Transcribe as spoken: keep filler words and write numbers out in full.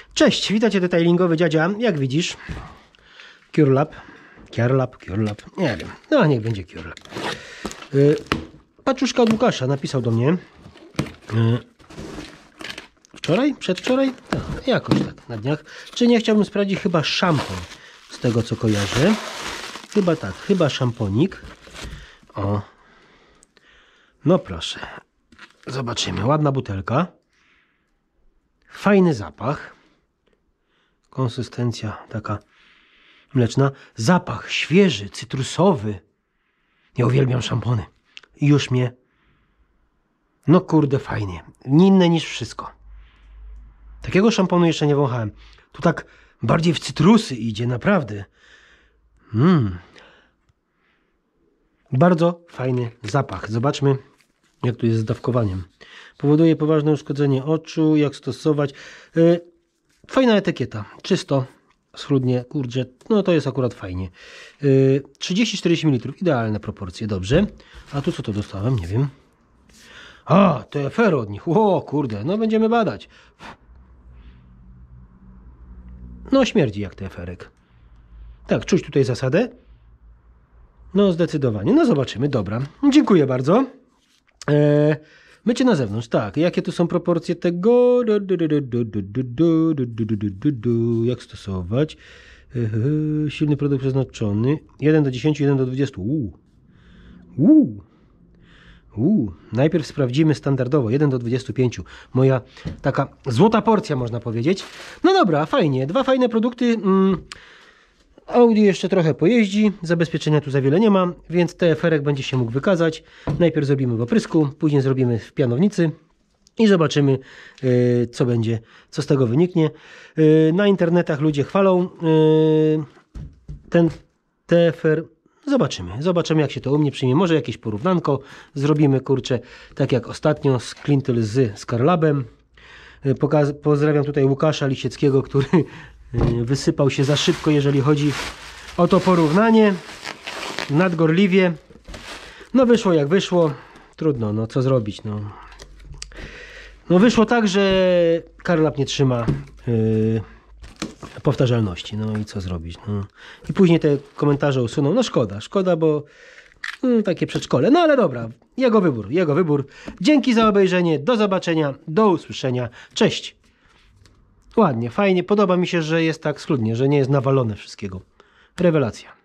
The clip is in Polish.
Cześć, witajcie detailingowy dziadzia. Jak widzisz, Curelab, Curelab, Curelab, nie wiem, no niech będzie Curelab. Yy, Paczuszka od Łukasza napisał do mnie yy, wczoraj, przedwczoraj, no, jakoś tak na dniach, czy nie chciałbym sprawdzić chyba szampon, z tego co kojarzę. Chyba tak, chyba szamponik. O, no proszę, zobaczymy, ładna butelka, fajny zapach. Konsystencja taka mleczna. Zapach świeży, cytrusowy. Ja uwielbiam szampony. I już mnie... No kurde, fajnie. Inne niż wszystko. Takiego szamponu jeszcze nie wąchałem. Tu tak bardziej w cytrusy idzie, naprawdę. Mmm. Bardzo fajny zapach. Zobaczmy, jak tu jest z dawkowaniem. Powoduje poważne uszkodzenie oczu. Jak stosować... Yy, Fajna etykieta, czysto, schludnie, kurczę, no to jest akurat fajnie. Yy, trzydzieści czterdzieści mililitrów, idealne proporcje, dobrze. A tu co to dostałem, nie wiem. A, te efery od nich, o kurde, no będziemy badać. No śmierdzi jak te eferek. Tak, czuć tutaj zasadę? No zdecydowanie, no zobaczymy, dobra. Dziękuję bardzo. Eee, Mycie na zewnątrz, tak. Jakie tu są proporcje tego? Jak stosować? Silny produkt przeznaczony. jeden do dziesięciu, jeden do dwudziestu. Uuu. Uuu. Uuu. Najpierw sprawdzimy standardowo. jeden do dwudziestu pięciu. Moja taka złota porcja, można powiedzieć. No dobra, fajnie. Dwa fajne produkty. Mm. Audi jeszcze trochę pojeździ, zabezpieczenia tu za wiele nie ma, więc T F R-ek będzie się mógł wykazać. Najpierw zrobimy w oprysku, później zrobimy w pianownicy i zobaczymy, yy, co będzie, co z tego wyniknie. Yy, na internetach ludzie chwalą yy, ten T F R. Zobaczymy, zobaczymy jak się to u mnie przyjmie. Może jakieś porównanko zrobimy, kurczę, tak jak ostatnio z Clintel z, z Carlabem. Yy, pozdrawiam tutaj Łukasza Lisieckiego, który wysypał się za szybko, jeżeli chodzi o to porównanie. Nadgorliwie. No wyszło jak wyszło. Trudno, no co zrobić. No, no wyszło tak, że Carlab nie trzyma yy, powtarzalności. No i co zrobić. No. I później te komentarze usuną. No szkoda, szkoda, bo yy, takie przedszkole. No ale dobra, jego wybór, jego wybór. Dzięki za obejrzenie. Do zobaczenia, do usłyszenia. Cześć. Ładnie, fajnie. Podoba mi się, że jest tak schludnie, że nie jest nawalone wszystkiego. Rewelacja.